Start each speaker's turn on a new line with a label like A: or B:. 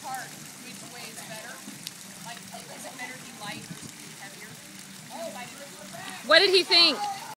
A: part, which way is better? Like, is it better to be light or to be heavier?
B: What did he think?